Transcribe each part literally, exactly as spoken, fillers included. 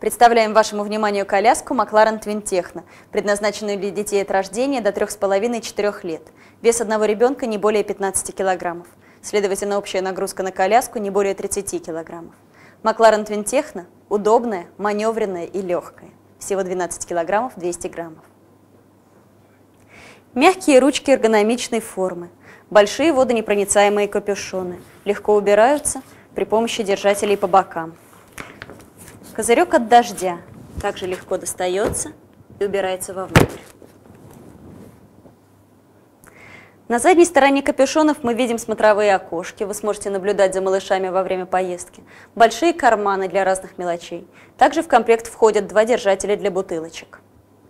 Представляем вашему вниманию коляску Макларен Twin Techno, предназначенную для детей от рождения до трёх с половиной-четырёх лет. Вес одного ребенка не более пятнадцати килограммов. Следовательно, общая нагрузка на коляску не более тридцати килограммов. Макларен Twin Techno удобная, маневренная и легкая. Всего двенадцать килограммов двести граммов. Мягкие ручки эргономичной формы. Большие водонепроницаемые капюшоны. Легко убираются при помощи держателей по бокам. Козырек от дождя также легко достается и убирается вовнутрь. На задней стороне капюшонов мы видим смотровые окошки. Вы сможете наблюдать за малышами во время поездки. Большие карманы для разных мелочей. Также в комплект входят два держателя для бутылочек.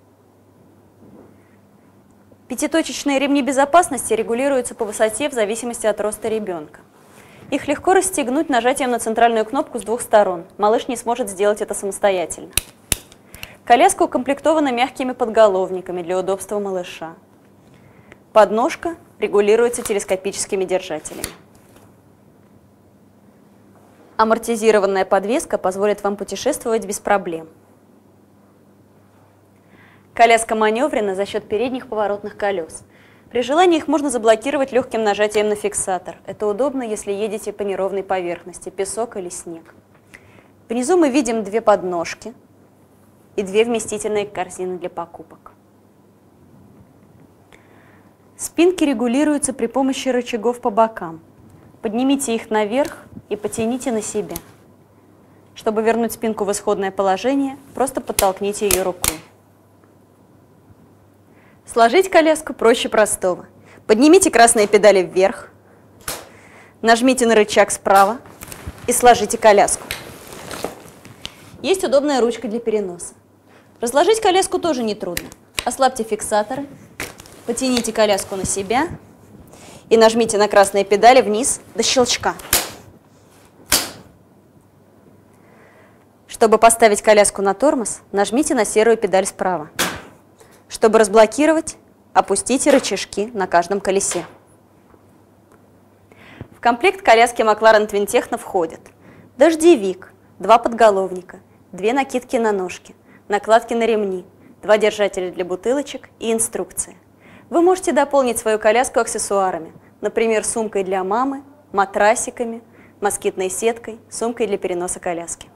Пятиточечные ремни безопасности регулируются по высоте в зависимости от роста ребенка. Их легко расстегнуть нажатием на центральную кнопку с двух сторон. Малыш не сможет сделать это самостоятельно. Коляска укомплектована мягкими подголовниками для удобства малыша. Подножка регулируется телескопическими держателями. Амортизированная подвеска позволит вам путешествовать без проблем. Коляска маневренна за счет передних поворотных колес. При желании их можно заблокировать легким нажатием на фиксатор. Это удобно, если едете по неровной поверхности, песок или снег. Внизу мы видим две подножки и две вместительные корзины для покупок. Спинки регулируются при помощи рычагов по бокам. Поднимите их наверх и потяните на себя. Чтобы вернуть спинку в исходное положение, просто подтолкните ее рукой. Сложить коляску проще простого. Поднимите красные педали вверх, нажмите на рычаг справа и сложите коляску. Есть удобная ручка для переноса. Разложить коляску тоже нетрудно. Ослабьте фиксаторы, потяните коляску на себя и нажмите на красные педали вниз до щелчка. Чтобы поставить коляску на тормоз, нажмите на серую педаль справа. Чтобы разблокировать, опустите рычажки на каждом колесе. В комплект коляски Макларен Twin Techno входят дождевик, два подголовника, две накидки на ножки, накладки на ремни, два держателя для бутылочек и инструкция. Вы можете дополнить свою коляску аксессуарами, например, сумкой для мамы, матрасиками, москитной сеткой, сумкой для переноса коляски.